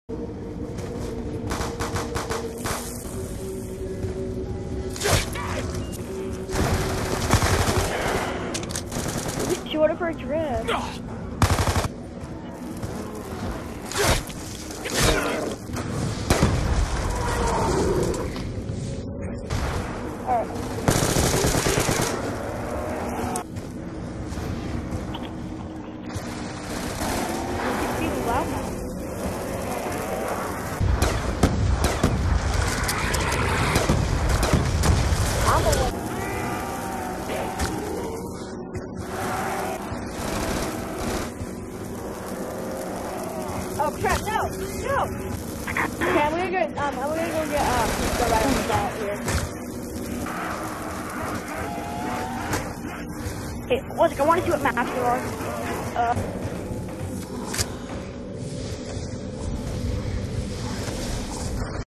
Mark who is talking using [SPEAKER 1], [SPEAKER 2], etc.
[SPEAKER 1] Shorter for a drift. Oh crap! No! No! Okay, I'm gonna go get the rifle shot here. Hey, look, I want to see what maps there are.